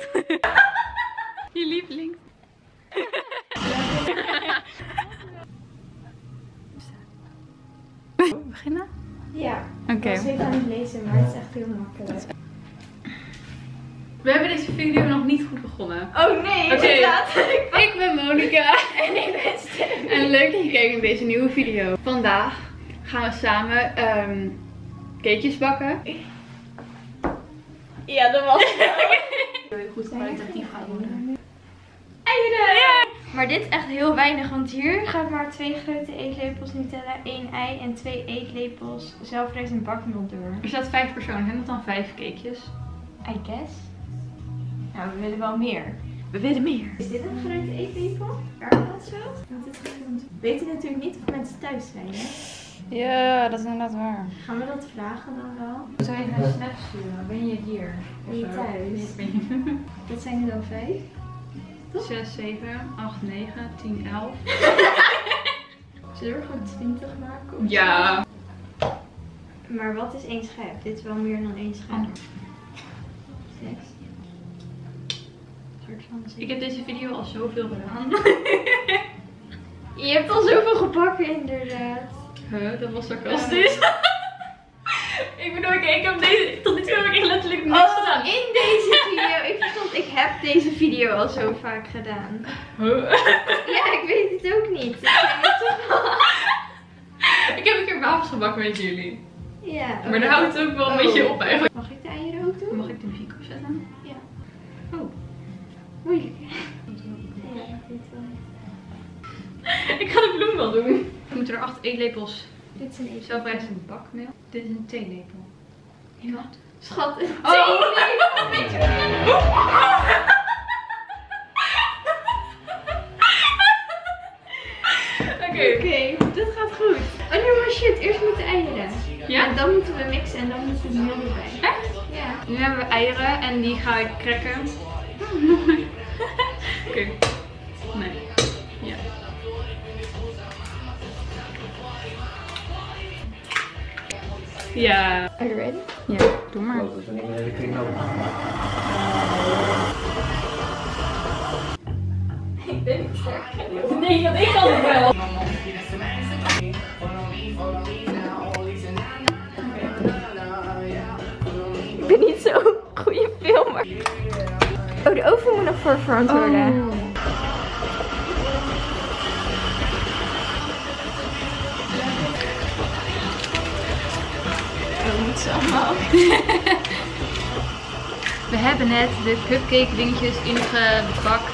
Je lieveling. Beginnen? Ja, Oké. ik was even aan het lezen, maar het is echt heel makkelijk. We hebben deze video nog niet goed begonnen. Oh nee, Oké. inderdaad. Ik ben Monica. En ik ben Stef. En leuk dat je kijkt naar deze nieuwe video. Vandaag gaan we samen cakejes bakken. Ja, dat was het. Heel goed kwalitatief gaan worden. Eieren! Ja. Maar dit is echt heel weinig, want hier gaat maar 2 grote eetlepels Nutella, 1 ei en 2 eetlepels zelfrijzend bakmeel door. Er staat 5 personen. Zijn dat dan 5 cakejes? I guess. Nou, we willen wel meer. We willen meer. Is dit een grote eetlepel? Werkt dat zo? Want dit gefilmd. We weten natuurlijk niet of mensen thuis zijn, hè? Ja, dat is inderdaad waar. Gaan we dat vragen dan wel? Zou je een snap sturen? Ben je hier? Ben je thuis? Dat zijn er dan 5. 6, 7, 8, 9, 10, 11. Zullen we er gewoon 20 maken? Of Ja. zo? Maar wat is 1 schep? Dit is wel meer dan 1 schep. 6. Ik heb deze video al zoveel gedaan. Je hebt al zoveel gebakken inderdaad. Huh, dat was sarcastisch. Ik bedoel, ik heb deze, tot nu toe heb ik echt letterlijk niks gedaan. In deze video. Ik verstond, ik heb deze video al zo vaak gedaan. Huh? Ja, ik weet het ook niet. Ik weet het toch. Ik heb een keer wafels gebakken met jullie. Ja. Maar daar houdt het ook wel een beetje op eigenlijk. Mag ik de eieren ook doen? Mag ik de muziek opzetten? Ja. Oh. Moeilijk. Ja, ik weet het wel. Ik ga de bloem wel doen. We moeten er 8 eetlepels Dit is een eetlepel. zelfrijzend bakmeel. Dit is een theelepel. Ja. Schat, een Oh. theelepel. Weet je wat? Oké, dit gaat goed. Oh nee, maar shit. Eerst moeten de eieren. Ja? En dan moeten we mixen en dan moet het meel erbij. Echt? Ja. Nu hebben we eieren en die ga ik cracken. Oké. Nee. Ja. Ja. Are you ready? Ja, doe maar. Ik ben niet sterk. Nee, dat ik kan het wel. Ik ben niet zo'n goede filmer. Oh, de oven moet nog verwarmd worden. Oh. Dat moet zo allemaal. We hebben net de cupcake dingetjes ingebakt.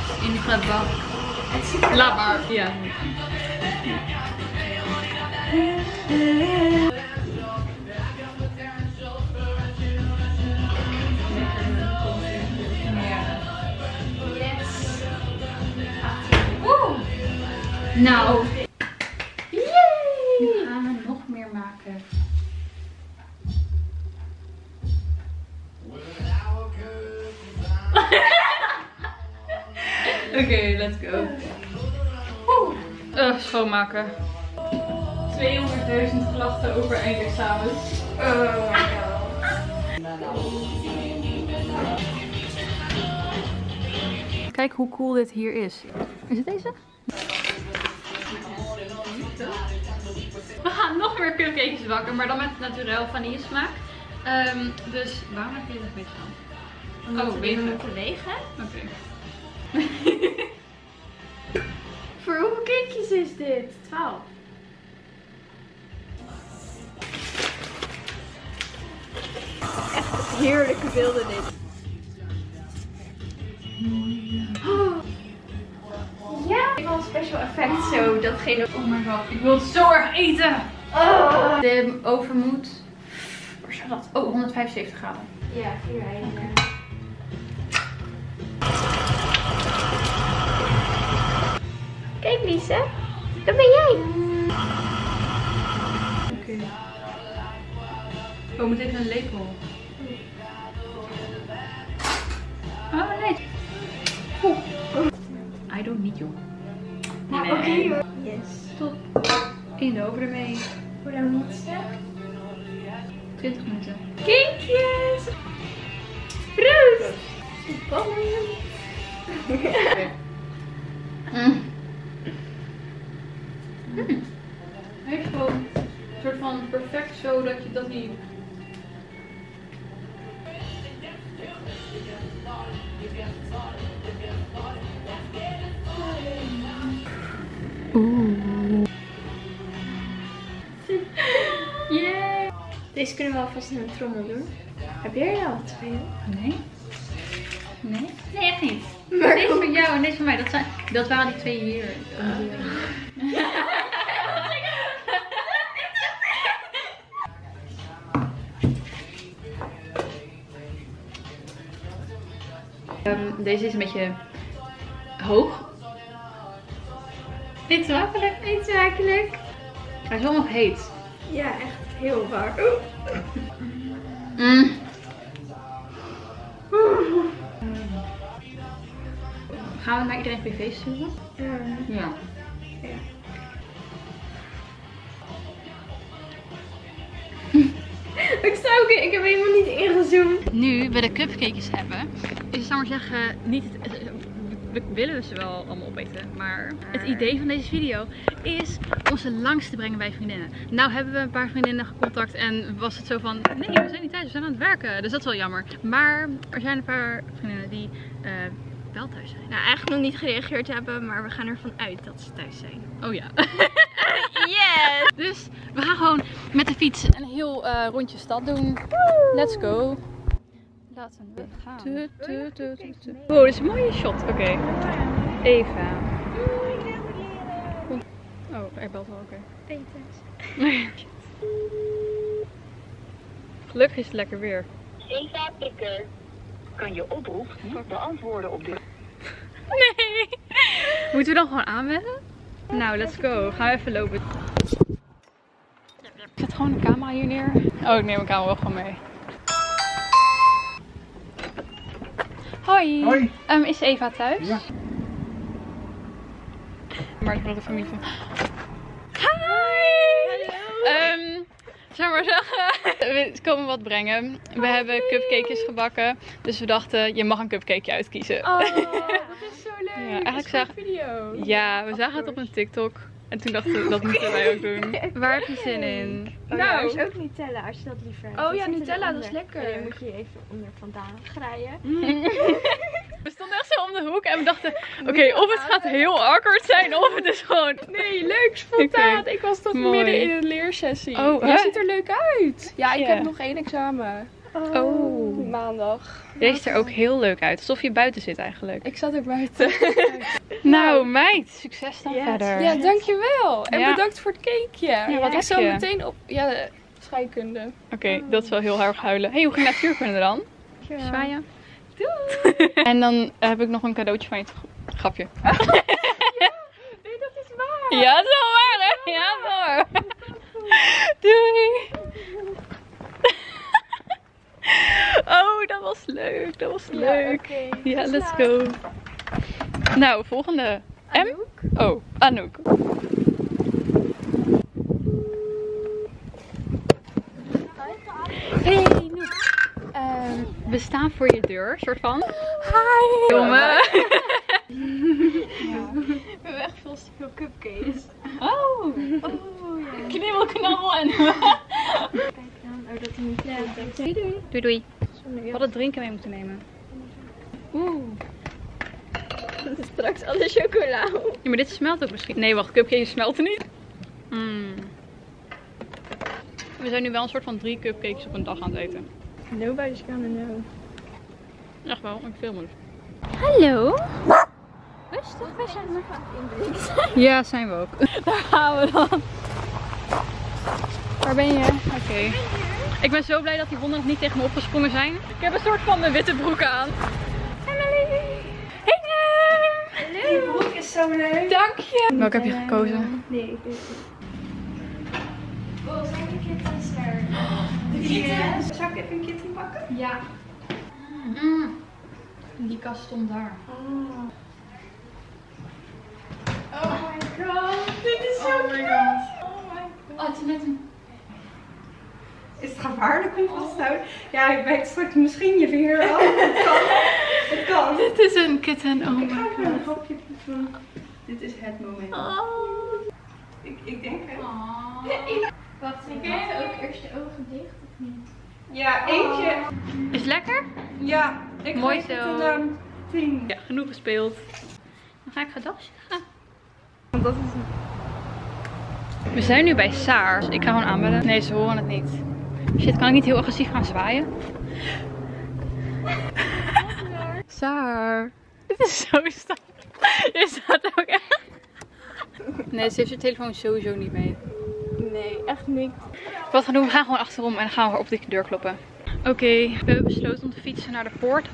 Laat maar. Ja. Yes. Nou, Yay! nu gaan we nog meer maken. Oké, let's go. Schoonmaken. 200.000 klachten over eindexamens. Oh my god. Kijk hoe cool dit hier is. Is het deze? We gaan nog meer cupcakejes bakken, maar dan met naturel vanille smaak. Dus waarom heb je dit een beetje aan? Omdat we wegen. dit moeten wegen. Oké. Voor hoeveel cakejes is dit? 12. Echt heerlijke beelden dit. Oh. Ja, ik wil een special effect zo. Datgene. Oh my god, ik wil het zo erg eten! Oh. De oven moet... Waar staat dat? Oh, 175 graden. Ja, 4 eieren. Kijk Lisa, dat ben jij. Oké. Oh, we moeten even een lepel. Oh nee. I don't need you. Nou, oké hoor. Yes. Top. In de oven ermee. Hoe lang moet het? 20 minuten. Cakejes! Proost! Spannend. Hij is gewoon een soort van perfect zo dat je dat niet... Yeah. Deze kunnen we alvast in een trommel doen. Heb jij er al 2? Nee. Nee? Nee, echt niet. Deze van jou en deze van mij. Dat waren die 2 hier. Deze is een beetje hoog. Eet smakelijk. Eet smakelijk. Hij is wel nog heet. Ja, echt heel warm. Gaan we naar iedereen privé sturen? Ja. Ik heb helemaal niet ingezoomd. Nu we de cupcakejes hebben, is het, zou maar zeggen, niet we willen ze wel allemaal opeten, maar het idee van deze video is om ze langs te brengen bij vriendinnen. Nou hebben we een paar vriendinnen gecontact en was het zo van, nee, we zijn niet thuis, we zijn aan het werken. Dus dat is wel jammer. Maar er zijn een paar vriendinnen die wel thuis zijn. Nou, eigenlijk nog niet gereageerd hebben, maar we gaan ervan uit dat ze thuis zijn. Oh ja. Yes! Dus we gaan gewoon met de fiets een heel rondje stad doen. Let's go. Laten we gaan. Wow, dit is een mooie shot. Oké. Eva. Oh, hij belt wel. Oké. Gelukkig is het lekker weer. Eva Pikker. Kan je oproep niet beantwoorden op dit? Nee. Moeten we dan gewoon aanbellen? Nou, let's go. Gaan we even lopen. Ik zet gewoon de camera hier neer. Oh, ik neem mijn camera wel gewoon mee. Hoi. Hoi. Is Eva thuis? Ja. Maar ik wil de familie van... Hi! Hallo! Zou maar zeggen, we komen wat brengen. We hebben cupcakejes gebakken. Dus we dachten, je mag een cupcakeje uitkiezen. Oh, dat is zo leuk. Ja, eigenlijk zagen video. Ja, we zagen het op een TikTok. En toen dachten we, dat moeten wij ook doen. Waar heb je zin in? Oh, ja, er is ook Nutella als je dat liever hebt. Oh ja, zit Nutella, dat is eronder. lekker. En dan moet je even onder vandaan graaien. We stonden echt zo om de hoek en we dachten, oké, of het gaat heel awkward zijn of het is gewoon... Nee, leuk, spontaan. Oké. Ik was toch Mooi. midden in een leersessie. Oh, Jij hè? ziet er leuk uit. Ja, ik Ja. heb nog 1 examen. Oh. Maandag. Jij ziet er ook heel leuk uit, alsof je buiten zit eigenlijk. Ik zat er buiten. Nou meid, succes dan Yes. verder. Ja, dankjewel. En Ja. bedankt voor het cakeje. wat Ik heb zal je? meteen op de scheikunde. Oké, dat is wel heel erg huilen. Hey, hoe ging natuurkunde dan? Zwaaien. Doei! En dan heb ik nog een cadeautje van je. Grapje. Nee, dat is waar. Ja, dat is wel waar hè? Ja, dat is wel waar. Doei! Oh, dat was leuk. Dat was leuk. oké. Ja, let's go. Nou, volgende. M? Oh, Anouk. Hey, Noek. We staan voor je deur, soort van. Hi. Jongen. We hebben echt veel cupcakes. Oh, Oh ja. knibbelknabbel en... Kijk dan. Oh, dat hij niet goed. Doei doei. Doei doei. We hadden drinken mee moeten nemen. Oeh. Straks alle chocola. Ja, maar dit smelt ook misschien. Nee, wacht, cupcakes smelten niet. Mm. We zijn nu wel een soort van 3 cupcakes op een dag aan het eten. Nobody's gonna know. Echt wel, ik film het. Hallo. Rustig, wij zijn er. Ja, zijn we ook. Daar gaan we dan. Waar ben je? Oké. Ik ben zo blij dat die honden nog niet tegen me opgesprongen zijn. Ik heb een soort van witte broek aan. Emily! Hey there! Die broek is zo leuk. Dank je! Welke heb je gekozen? Nee, ik weet het niet. Oh, zijn die kittens er? De kittens? Zou ik even een kitten pakken? Ja. Die kast stond daar. Oh my god, dit is zo cute. Oh my god. Oh, het is net een... Is het gevaarlijk om vast te houden? Ja, je bijt straks misschien je vinger af. Het kan. Dit is een kitten. Oh my Ik ga even god. een grapje van. Dit is het moment. Ik denk het. Wacht, ik kun had je ook eerst je ogen dicht of niet? Ja, eentje. Is het lekker? Ja, ik Mooi geef zo. het een 10. Ja, genoeg gespeeld. Dan ga ik gadasje gaan. Want dat is We zijn nu bij Saar. Dus ik ga gewoon aanbellen. Nee, ze horen het niet. Shit, kan ik niet heel agressief gaan zwaaien? Saar. Dit is zo stom. Je staat ook echt. Nee, ze heeft zijn telefoon sowieso niet mee. Nee, echt niet. Wat gaan doen? We gaan gewoon achterom en dan gaan we op de deur kloppen. Oké, we hebben besloten om te fietsen naar de poort.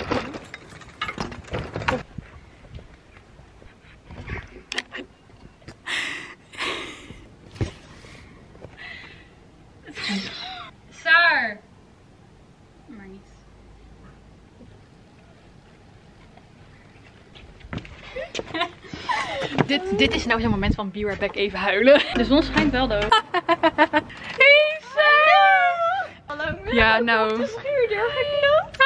Saar! Maar niet. Dit is nou zo'n moment van be right back even huilen. De zon schijnt wel dood. Hey Saar! Hallo. Ja, nou. De schuurdeur geklopt.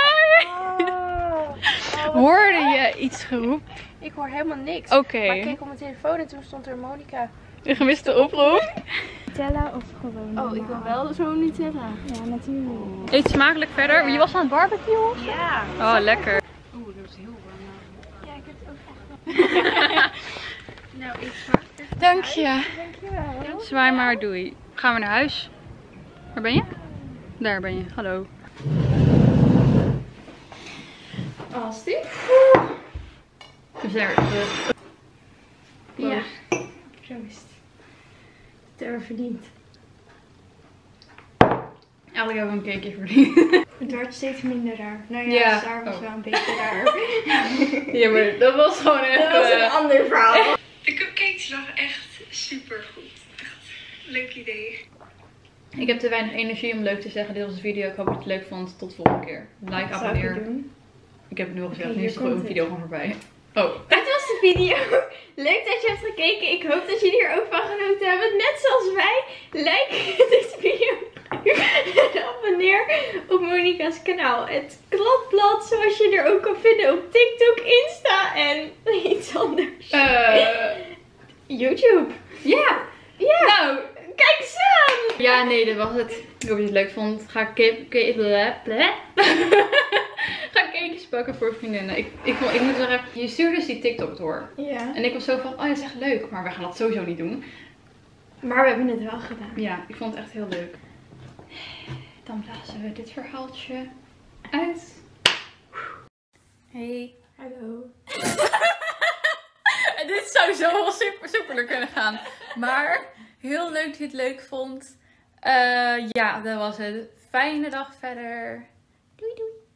Hoorde je iets geroepen? Ik hoor helemaal niks. Oké. Maar ik keek op mijn telefoon en toen stond er Monica. Een gemiste oproep. Nutella of gewoon? Oh, ik wil wel zo Nutella. Ja, natuurlijk. Eet smakelijk verder. Je was aan het barbecuen? Ja. Oh, lekker. Oeh, dat is heel warm. Ja, ik heb het ook echt Nou, ik smaak er. Dank je. Dankjewel. Zwaai maar, doei. Gaan we naar huis? Waar ben je? Daar ben je. Hallo. Oh, Steve? We zijn weer terug. Ja. Proost. Ter verdiend. Eigenlijk hebben we een cakeje verdiend. Het wordt steeds minder raar. Nou ja, Ja. daar was Oh. wel een beetje raar. Ja, maar dat was gewoon even... Dat was een ander verhaal. De cupcakes waren echt super goed. Echt leuk idee. Ik heb te weinig energie om leuk te zeggen. Dit was de video. Ik hoop dat je het leuk vond. Tot de volgende keer. Like, Zou ik abonneer. het doen? Ik heb het nu al gezegd. Oké, Nu is hier de komt video gewoon voorbij. Oh. Dit was de video. Leuk dat je hebt gekeken. Ik hoop dat jullie er ook van genoten hebben. Net zoals wij. Like deze video. En abonneer op Monica's kanaal. Het Kladblad. Zoals je er ook kan vinden op TikTok, Insta en iets anders. YouTube. Ja. Ja. Nou. Kijk eens aan. Ja, nee, dit was het. Ik hoop dat je het leuk vond. Ga cakejes bakken voor vriendinnen. Ik moet zeggen, je stuurde dus die TikTok door. Ja. En ik was zo van, oh ja, dat is echt leuk. Maar we gaan dat sowieso niet doen. Maar we hebben het wel gedaan. Ja, ik vond het echt heel leuk. Dan blazen we dit verhaaltje uit. Hey. Hallo. En dit zou zo super kunnen gaan. Maar heel leuk dat je het leuk vond. Ja, dat was het. Fijne dag verder. Doei doei.